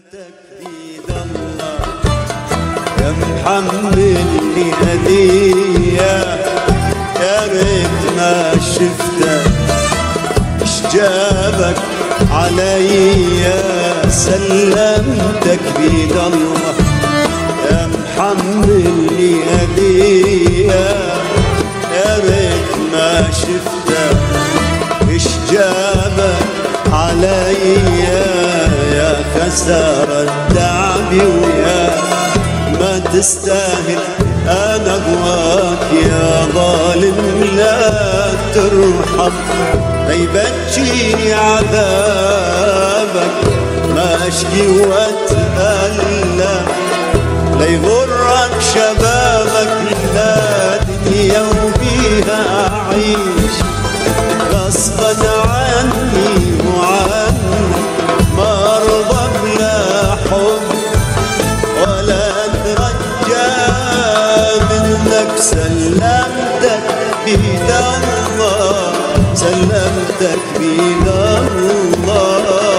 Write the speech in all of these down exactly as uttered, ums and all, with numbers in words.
سلمتك بيد الله يا محملني هدية، يا ريت ما شفتك اش جابك عليا. سلمتك بيد الله يا محملني هدية، يا ريت ما شفتك اش جابك عليا. يا خسارة تعبي ويا ما تستاهل انا قواك، يا ظالم لا ترحم لا يبجيني عذابك. ما اشكي واتألم لا يغرك شبابك، لا دنيا وبيها اعيش غصبا عني وعنك. ما ارضى بلا حب ولا اترجى منك. سلمتك بيد الله، سلمتك بيد الله.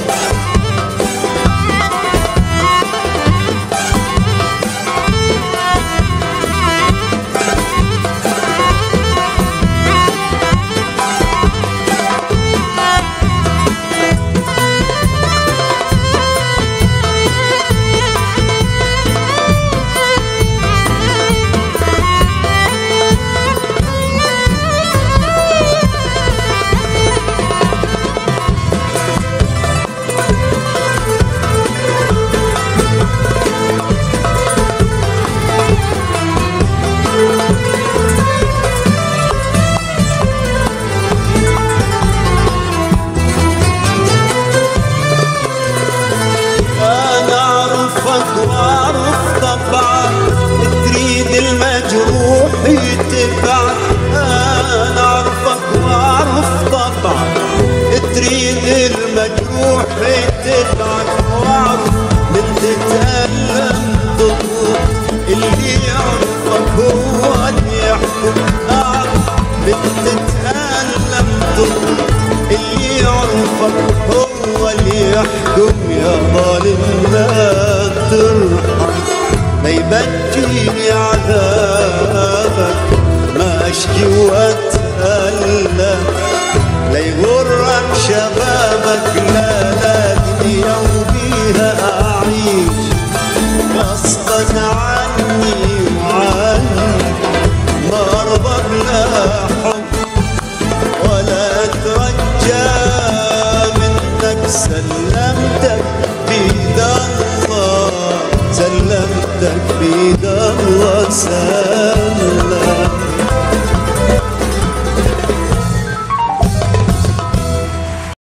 واعرف طبعك تريد المجروح يتبعك. انا اعرفك واعرف طبعك تريد المجروح يتبعك. واعرف من تتألم ضده اللي يعرفك هو اللي يحكم. اعرف من تتألم ضده اللي يعرفك هو اللي يحكم. يا ظالم لا ترحم لا يبجيني عذابك. ما اشكي واتألم لا يغرك شبابك. لا لا دنيا وبيها اعيش غصبا عني وعنك. ما ارضى بلا حب ولا اترجى منك. سلمتك بيد الله، سلمتك بيد الله.